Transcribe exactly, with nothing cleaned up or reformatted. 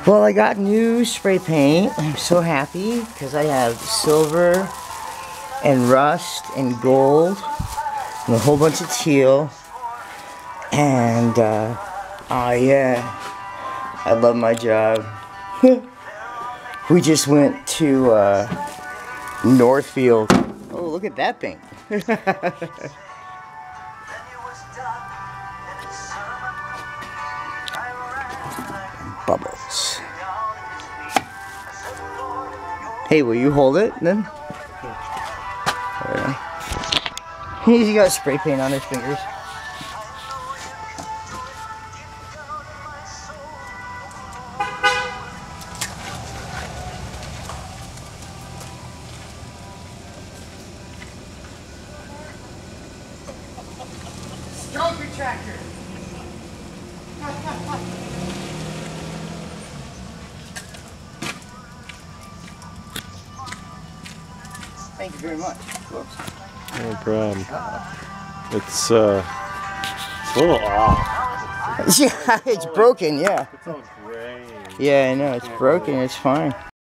Well, I got new spray paint. I'm so happy because I have silver and rust and gold and a whole bunch of teal. And, uh, oh yeah, I love my job. We just went to, uh, Northfield. Oh, look at that thing. Bubbles. Hey, will you hold it then? Yeah. He's got spray paint on his fingers. Stroke retractor. Thank you very much. Whoops. No problem. It's uh, it's a little off. Yeah, it's broken. Yeah. It's all gray. Yeah, I know. It's broken. It's fine.